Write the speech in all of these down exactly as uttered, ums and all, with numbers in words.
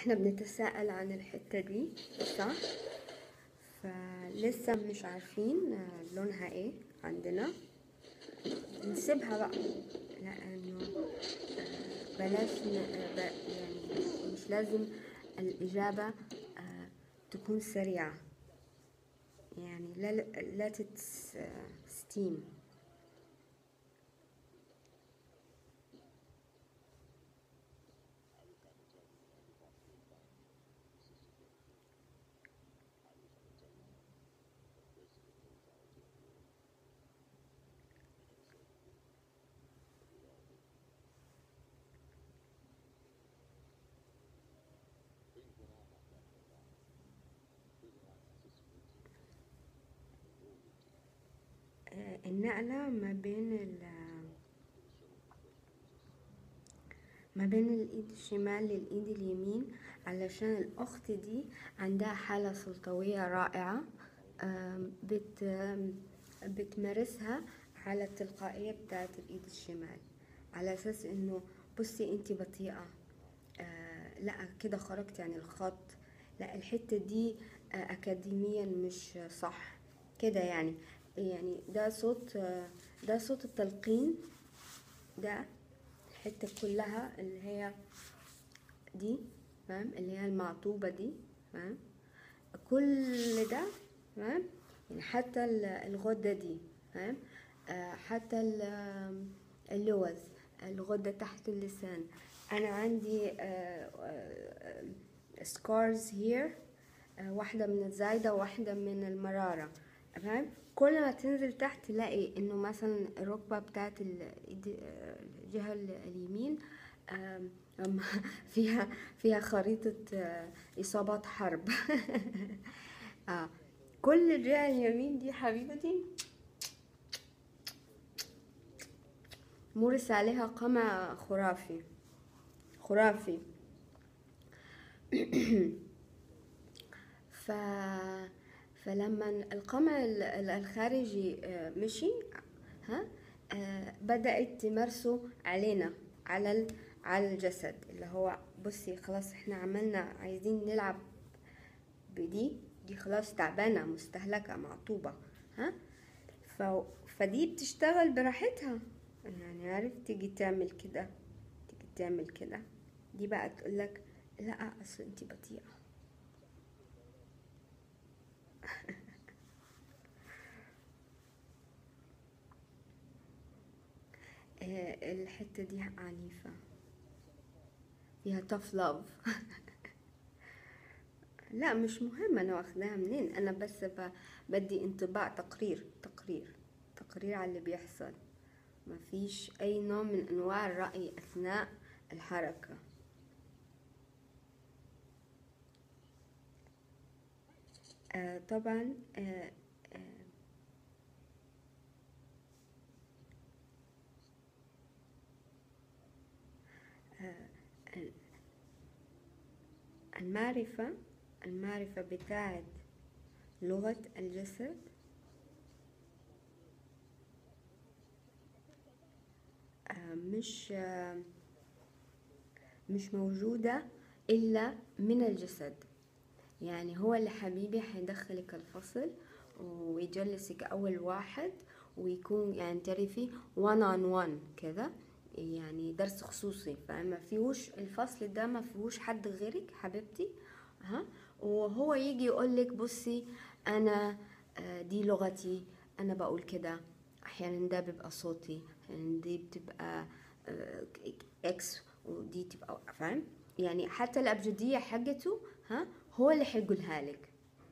احنا بنتساءل عن الحتة دي، صح؟ فلسه مش عارفين آه، لونها ايه عندنا. نسيبها بقى، لانه آه، بلاش ن- آه، ب- يعني مش لازم الإجابة آه، تكون سريعة، يعني لا لا تستيم. آه، النقلة ما بين ال ما بين الإيد الشمال للإيد اليمين، علشان الأخت دي عندها حالة سلطوية رائعة. آم، بت آم، بتمارسها على التلقائية بتاعت الإيد الشمال، على أساس إنه بصي أنتي بطيئة. آه لا كده خرجت عن الخط، لا الحتة دي آه أكاديميا مش صح كده يعني. يعني ده صوت آه ده صوت التلقين، ده الحتة كلها اللي هي دي، فاهم؟ اللي هي المعطوبة دي، فاهم؟ كل ده، فاهم؟ يعني حتى ال- الغدة دي، فاهم؟ آه حتى ال- آم، اللوز، الغدة تحت اللسان. أنا عندي سكارز هير، واحدة من الزايدة وواحدة من المرارة، فاهم؟ كل ما تنزل تحت تلاقي انه مثلا الركبة بتاعت الإيد- آه، الجهة اليمين آم، أم- فيها فيها خريطة آه، إصابات حرب. آه. كل الجهة اليمين دي حبيبتي مورس عليها قمع خرافي خرافي. ف فلما القمع ال- ال- الخارجي آه، مشي، ها، آه، بدأت تمارسه علينا، على ال- على الجسد، اللي هو بصي خلاص احنا عملنا، عايزين نلعب بدي، دي خلاص تعبانة مستهلكة معطوبة، ها. ف... فدي بتشتغل براحتها، يعني عارف، تيجي تعمل كده، تيجي تعمل كده، دي بقى تقولك لا اصل انتي بطيئة. آه، الحتة دي عنيفة، فيها tough love. لا مش مهم انا واخداها منين، انا بس ب- بدي انطباع، تقرير تقرير تقرير على اللي بيحصل. مفيش اي نوع من انواع الرأي اثناء الحركة. آه طبعا. آه آه آه المعرفة المعرفة بتاعت لغة الجسد آه مش آه مش موجودة إلا من الجسد. يعني هو اللي حبيبي هيدخلك الفصل ويجلسك أول واحد، ويكون يعني تعرفي one on one كذا، يعني درس خصوصي، فما فيهوش الفصل ده، ما فيهوش حد غيرك حبيبتي، ها. وهو يجي يقولك بصي أنا آه، دي لغتي، أنا بقول كده، أحيانا ده بيبقى صوتي، أحيانا دي بتبقى آه، إكس، ودي تبقى، فاهم؟ يعني حتى الأبجدية حقته، ها، هو اللي حيقولها لك.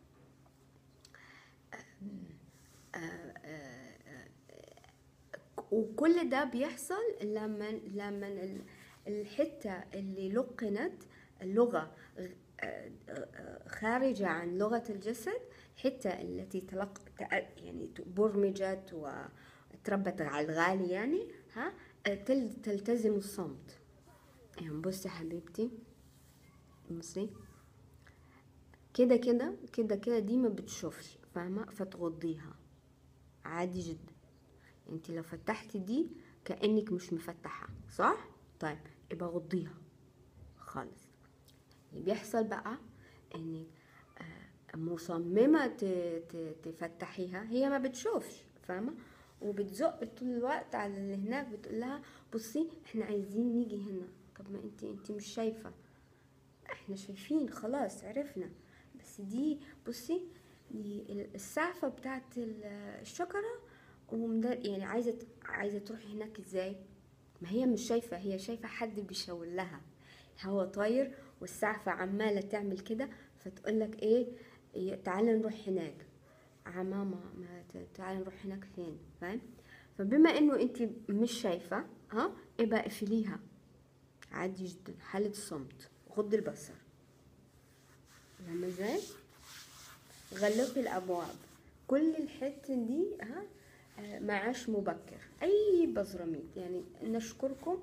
وكل ده بيحصل لما لما ال- الحتة اللي لقنت اللغة آه، آه، خارجة عن لغة الجسد، الحتة التي تلق تأ- يعني برمجت وتربت على الغالي، يعني ها، آه، تل- تلتزم الصمت. يعني بصي حبيبتي، بصي كده كده كده كده دي ما بتشوفش، فاهمة؟ فتغضيها عادي جدا. انت لو فتحتي دي كأنك مش مفتحة، صح؟ طيب يبقى غضيها خالص. بيحصل بقى انك آه، مصممة ت- ت- تفتحيها، هي ما بتشوفش، فاهمة؟ وبتزق طول الوقت على اللي هناك، بتقول لها بصي احنا عايزين نيجي هنا. طب ما انت انت مش شايفة، احنا شايفين خلاص عرفنا، بس دي بصي دي ال- السعفة بتاعت ال- الشجرة، ومدار يعني عايزة عايزة تروحي هناك ازاي؟ ما هي مش شايفة، هي شايفة حد بيشاور لها، هو طاير والسعفة عمالة تعمل كده، فتقولك ايه، إيه، تعالى نروح هناك عماما، ما ت- تعالى نروح هناك فين، فاهم؟ فبما انه انت مش شايفة، ها يبقى اقفليها عادي جدا، حالة صمت، غض البصر. فاهمة ازاي؟ غلقي الابواب، كل الحتة دي ها آه، معاش مبكر، اي بزراميط يعني. نشكركم،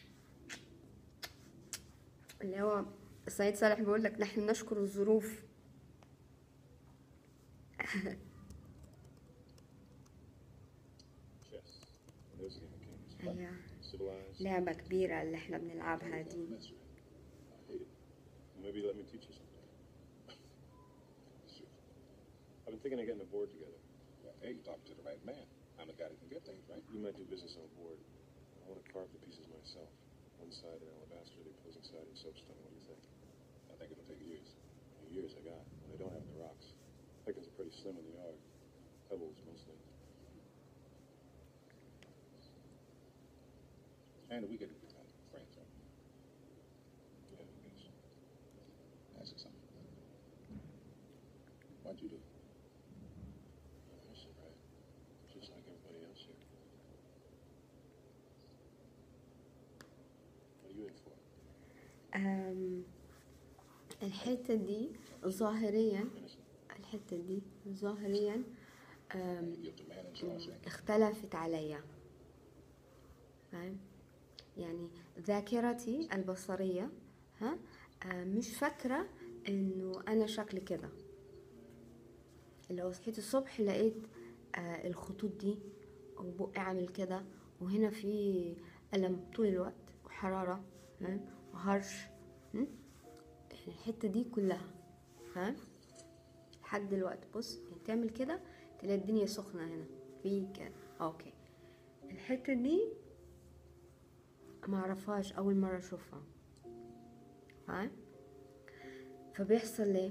اللي هو السيد صالح بيقول لك نحن نشكر الظروف. هي لعبة كبيرة اللي احنا بنلعبها دي. Maybe let me teach you something. I've been thinking of getting a board together. Well, hey, you're talking to the right man. I'm the guy that can get things, right? You might do business on board. I want to carve the pieces myself. One side in alabaster, the opposing side in soapstone. What do you think? I think it'll take years. Years I got, and I don't have the rocks. Pickings are pretty slim in the yard. Pebbles mostly. And we could become friends, right? Yeah, I guess. Ask you something. What'd you do? Oh, I said, right. Just like everybody else here. What are you in for? أم، الحتة دي ظاهريا، Innocent. الحتة دي ظاهريا أم، You're the man in Shawshank. اختلفت عليا، فاهم؟ يعني ذاكرتي البصرية ها آه، مش فاكرة انه انا شكلي كده. لو صحيت الصبح لقيت آه، الخطوط دي وبقي عامل كده، وهنا في ألم طول الوقت وحرارة، فاهم؟ وهرش، م? الحتة دي كلها، فاهم؟ لحد دلوقتي بص يعني تعمل كده تلاقي الدنيا سخنة هنا في كده. اوكي، الحتة دي ما اعرفهاش، اول مرة اشوفها، فاهم؟ فبيحصل ليه؟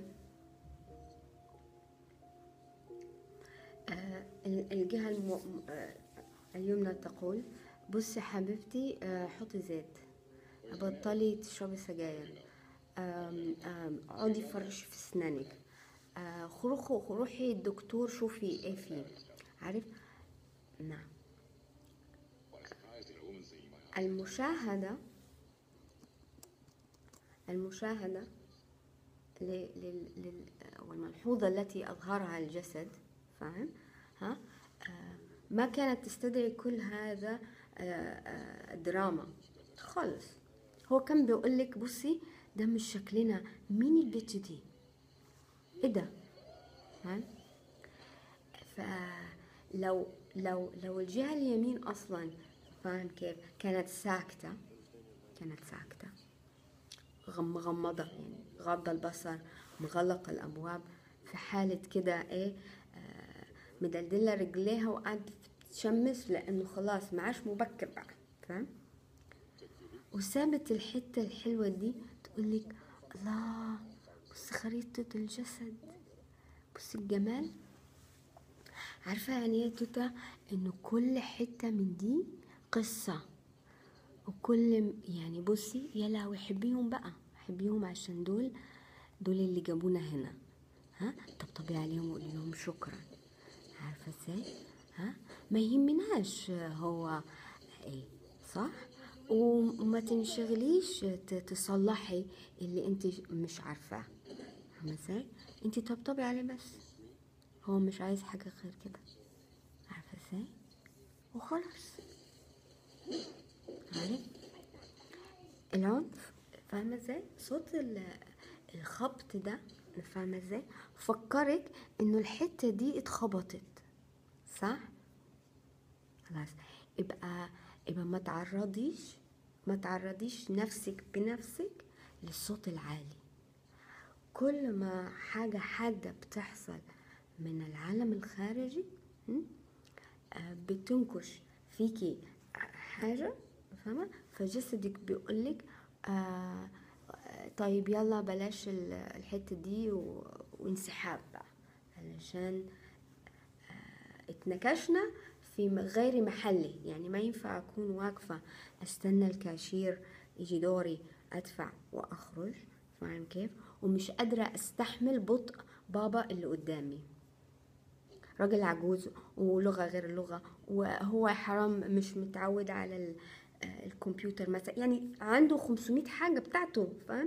آه ال- الجهة المو... آه اليمنى تقول بصي حبيبتي، آه حطي زيت، بطلي تشربي سجاير، آم، آم، اقعدي فرشي في اسنانك، آه خروخي روحي الدكتور شوفي ايه فيه، عارف؟ نعم. What a surprise to hear a woman singing my heart. المشاهدة المشاهدة ل- لل- لل- والملحوظة التي أظهرها الجسد، فاهم؟ ها آه، ما كانت تستدعي كل هذا آه، آه، دراما خالص. هو كان بيقولك بصي ده مش شكلنا، مين البت دي، ايه ده، فاهم؟ فلو لو لو الجهة اليمين أصلا، فاهم كيف، كانت ساكتة، كانت ساكتة غم- مغمضة يعني غض البصر، مغلقة الأبواب، في حالة كده إيه آه، مدلدلة رجليها وقاعدة تشمس، لأنه خلاص معاش مبكر بقى، فاهم؟ وسابت الحتة الحلوة دي تقولك الله، بص خريطة الجسد، بص الجمال. عارفة يعني ايه توتا؟ انه كل حتة من دي قصة، وكل يعني بصي يا لهوي، حبيهم بقى، حبيهم عشان دول دول اللي جابونا هنا، ها طبطبي عليهم وقولي لهم شكرا، عارفه ازاي؟ ها ما يهمناش هو ايه، صح؟ وما تنشغليش ت- تصلحي اللي انت مش عارفاه، فاهمه ازاي؟ انت طبطبي عليه بس، هو مش عايز حاجه غير كده، عارفه ازاي؟ وخلاص، عارف؟ العنف، فاهمة ازاي؟ صوت ال- الخبط ده، فاهمة ازاي؟ فكرك انه الحتة دي اتخبطت، صح؟ خلاص، يبقى يبقى ما تعرضيش ما تعرضيش نفسك بنفسك للصوت العالي، كل ما حاجة حادة بتحصل من العالم الخارجي بتنكش فيكي حاجة، فاهمة؟ فجسدك بيقولك آه طيب يلا بلاش الحتة دي وانسحاب بقى، علشان آه اتنكشنا في غير محلي. يعني ما ينفع أكون واقفة أستنى الكاشير يجي دوري أدفع وأخرج، فاهم كيف؟ ومش قادرة أستحمل بطء بابا اللي قدامي، راجل عجوز ولغة غير اللغة، وهو حرام مش متعود على الكمبيوتر مثلا، يعني عنده خمسمائة حاجة بتاعته، فاهم؟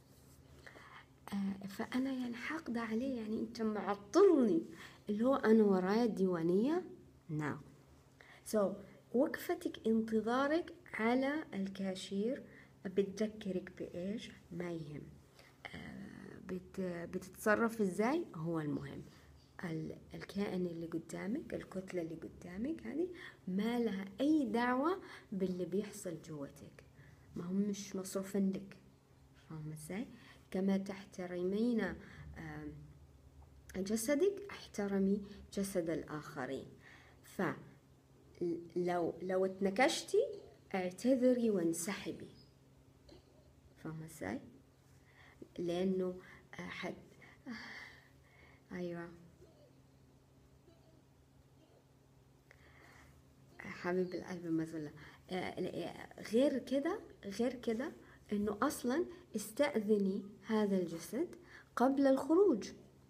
آه فأنا يعني حاقدة عليه، يعني أنت معطلني، اللي هو أنا ورايا الديوانية. نعم. so وقفتك انتظارك على الكاشير بتذكرك بإيش؟ ما يهم. آه بت بتتصرف إزاي هو المهم. الكائن اللي قدامك، الكتلة اللي قدامك هذه ما لها أي دعوة باللي بيحصل جواتك، ما هم مش مصروفين لك، فاهمة ازاي؟ كما تحترمين جسدك احترمي جسد الآخرين. فلو لو اتنكشتي اعتذري وانسحبي، فاهمة ازاي؟ لأنه حد أيوة حبيب القلب مزولة. غير كده غير كده انه اصلا استأذني هذا الجسد قبل الخروج.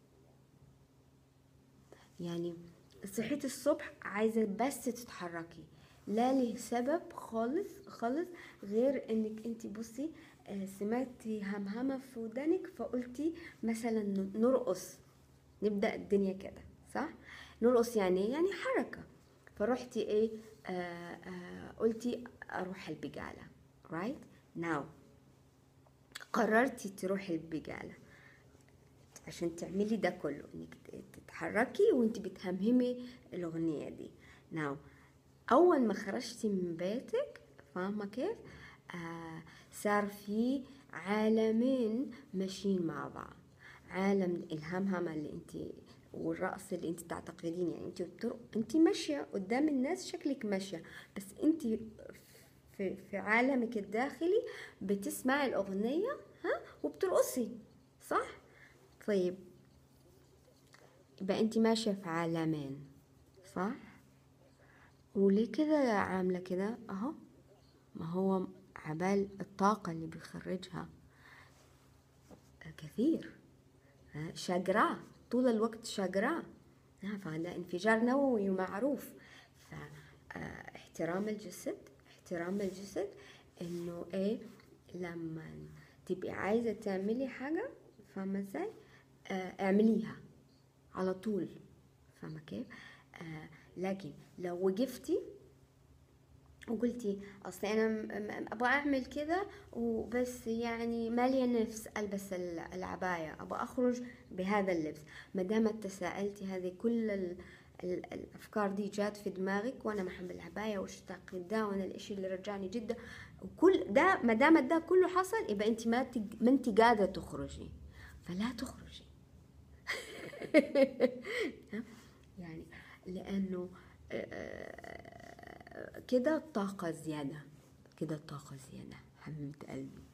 يعني صحيت الصبح عايزة بس تتحركي، لا له سبب خالص خالص غير انك انت بصي سمعتي همهمة في ودانك فقلتي مثلا نرقص، نبدأ الدنيا كده، صح؟ نرقص يعني يعني حركة، فروحتي ايه آه آه قلتي اروح البقالة، right now قررتي تروحي البقالة عشان تعملي ده كله، انك تتحركي وانت بتهمهمي الاغنية دي. now اول ما خرجتي من بيتك، فاهمة كيف؟ آه صار في عالمين ماشيين مع بعض، عالم الهمهمة اللي انت والرقص اللي انت تعتقدين، يعني انت بتر... انت ماشيه قدام الناس شكلك ماشيه، بس انت في في عالمك الداخلي بتسمعي الاغنيه ها وبترقصي، صح؟ طيب يبقى انت ماشيه في عالمين، صح؟ وليه كده عامله كده اهو؟ ما هو عبال الطاقه اللي بيخرجها كثير، شاقراه طول الوقت شاقراه، فهذا انفجار نووي ومعروف. فاحترام الجسد احترام الجسد انه ايه لما تبقي عايزة تعملي حاجة، فاهمة ازاي؟ اه اعمليها على طول، فاهمة كيف؟ آه لكن لو وقفتي وقلتي اصل انا ابغى اعمل كده وبس، يعني مالية نفس البس العباية، ابغى اخرج بهذا اللبس، ما دام تساءلتي هذه كل ال ال الافكار دي جات في دماغك، وانا ما احب العباية واشتاق ده وانا الاشي اللي رجعني جدا وكل ده، ما دام ده كله حصل يبقى انت ما تج... ما انت قاعدة تخرجي، فلا تخرجي. يعني لانه كده طاقة زيادة، كده طاقة زيادة حبيبة قلبي.